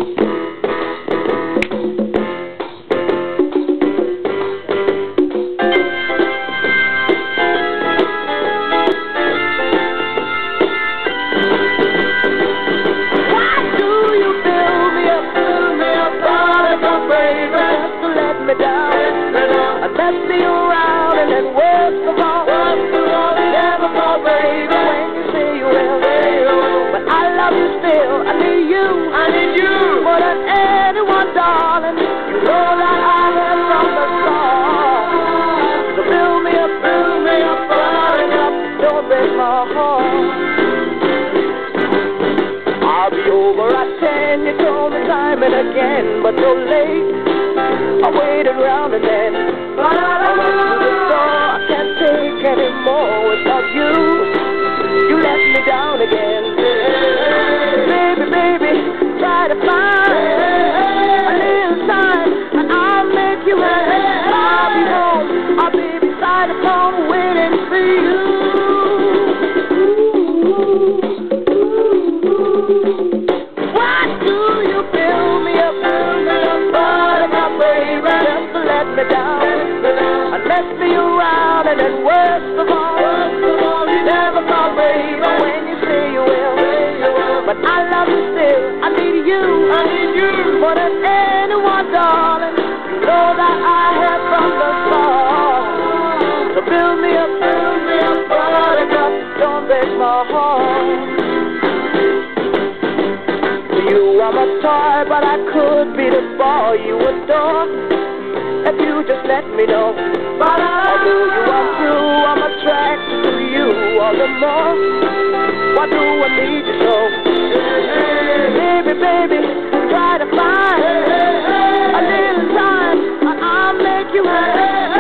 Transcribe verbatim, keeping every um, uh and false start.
Let me around and then worst of all, never more, baby, when you say you will. But I love you still, I need you, I need you more than anyone, darling. You know that I am from the start. So build me up, build me up, build up, don't break my heart. I'll be over at ten, you told me time and again, but so late. I waited round and then I went to the door. I can't take any more without you. You let me down again. Baby, baby, try to find a little time and I'll make you happy. I'll be home, I'll be beside the phone waiting for you. Why do you fill me up, fill me up, buttercup, baby, just to let me down? And let me around, and then worst of all, worst of all, you never thought, baby, when you say you will. But I love you still, I need you, I need you more than anyone, darling. You know that I have from the start. So build me up, build me up, buttercup, don't break my heart. You are my toy, but I could be the boy you adore if you just let me know. But although you are true, I'm attracted to you all the more. Why do I need you so? Baby, baby, try to find a little time and I'll make you happy.